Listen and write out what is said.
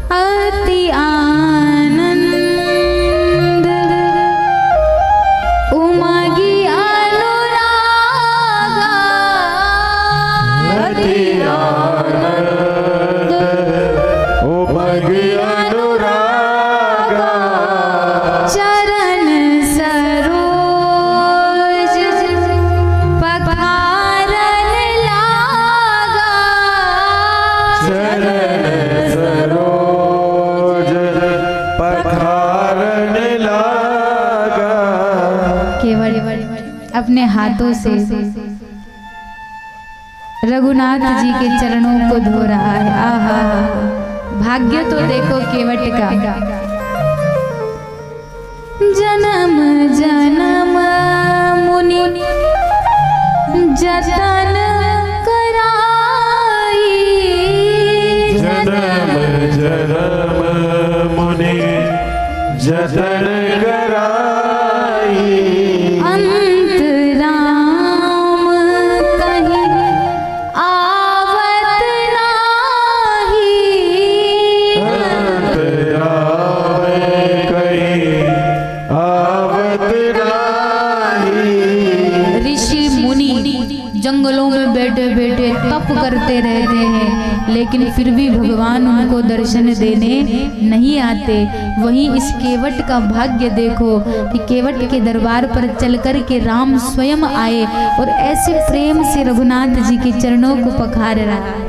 अति आनंद उमगी अनुरागा, अति आनंद उमगी अनुरागा, चरण सरोज पखारन लागा, चरण सरोज पखारन लागा। केवल अपने हाथों से रघुनाथ जी के चरणों को धो रहा है। आहा, भाग्य तो देखो केवट का। जन्म जन्म मुनि जतन कराई, जन्म जन्म मुनि जतन कराई, अंत राम कहीं आवत नाही, अंत आवे कहीं आवत नाही। ऋषि मुनि जंगलों में बैठे बैठे तप करते रहते हैं, लेकिन फिर भी भगवान उनको दर्शन देने नहीं आते। वहीं इस केवट का भाग्य देखो कि केवट के दरबार पर चलकर के राम स्वयं आए और ऐसे प्रेम से रघुनाथ जी के चरणों को पखार रहा है।